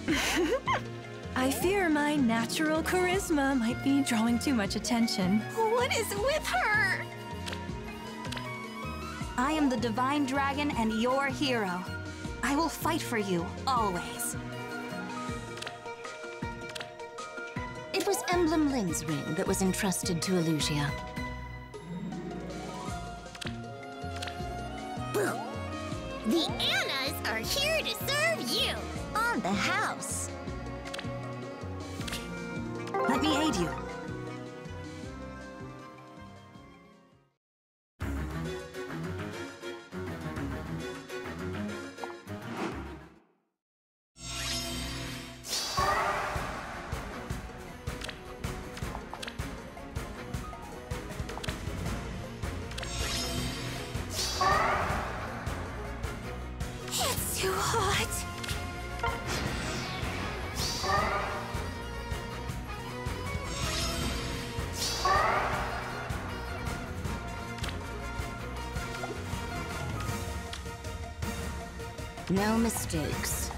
I fear my natural charisma might be drawing too much attention. What is with her? I am the Divine Dragon and your hero. I will fight for you, always. It was Emblem Lin's ring that was entrusted to Elusia. Boo! The Annas are here to serve you! On the house! Let me aid you. It's too hot! No mistakes.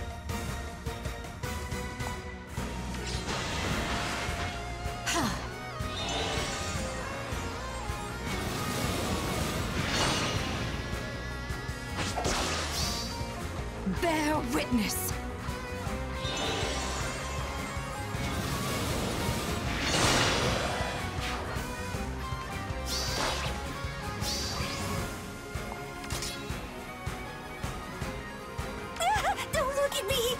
Bear witness. Don't look at me!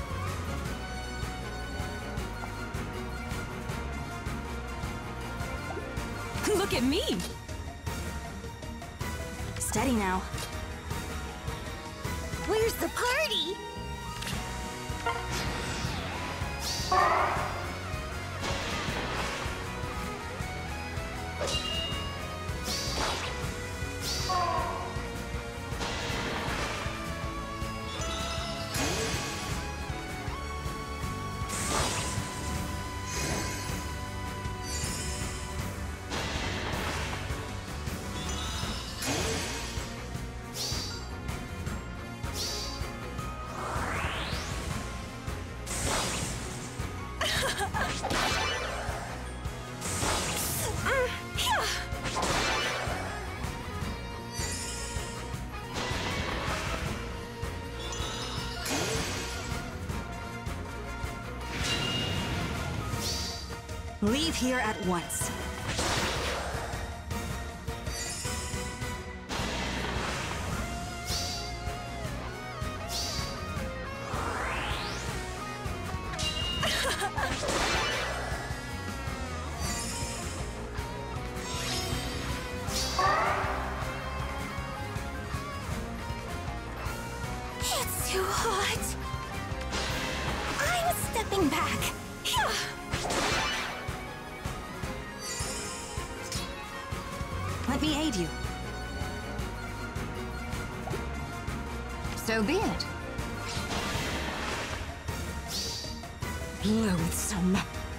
Look at me! Steady now. Where's the party? Leave here at once. It's too hot! I'm stepping back! Let me aid you. So be it. Loathsome.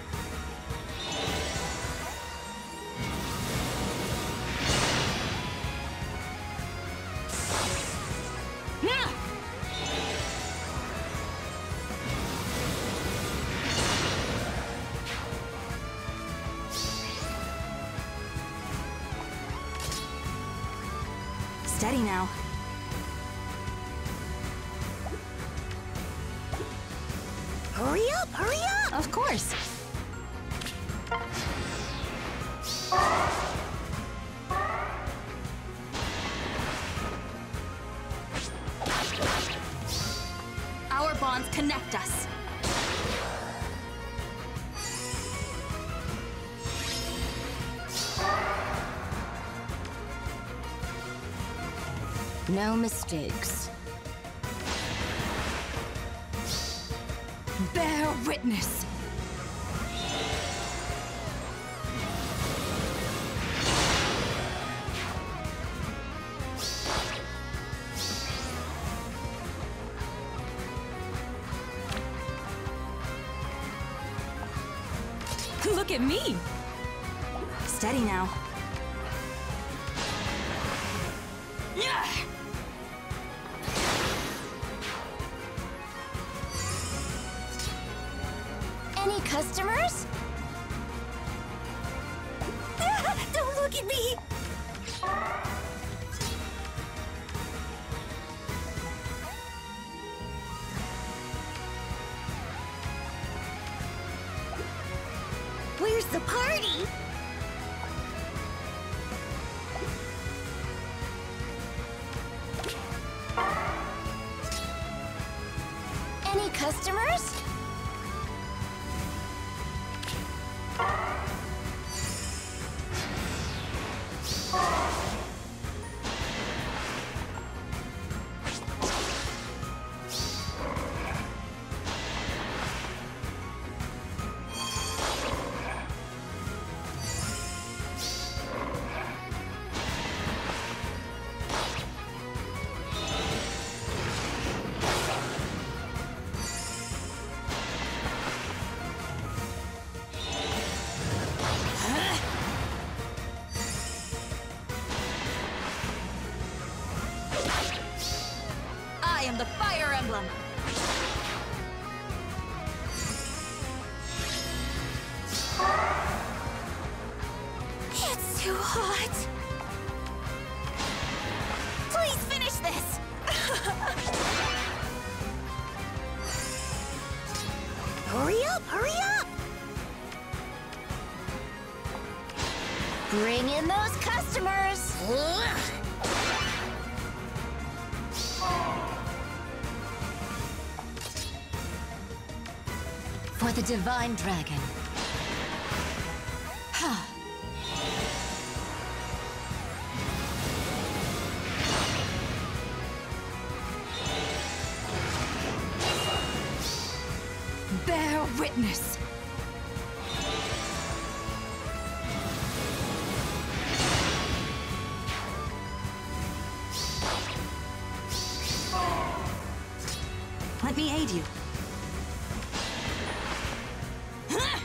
Steady now. Hurry up, hurry up! Of course. Our bonds connect us. No mistakes. Bear witness. Look at me! Steady now. Any customers? Don't look at me! Where's the party? Any customers? I am the Fire Emblem! It's too hot. Please finish this! Hurry up, hurry up! Bring in those customers! For the Divine Dragon. Bear witness! Let me aid you.